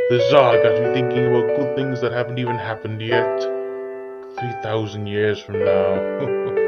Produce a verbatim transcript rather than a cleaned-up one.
The Tsar got me thinking about good things that haven't even happened yet. Three thousand years from now.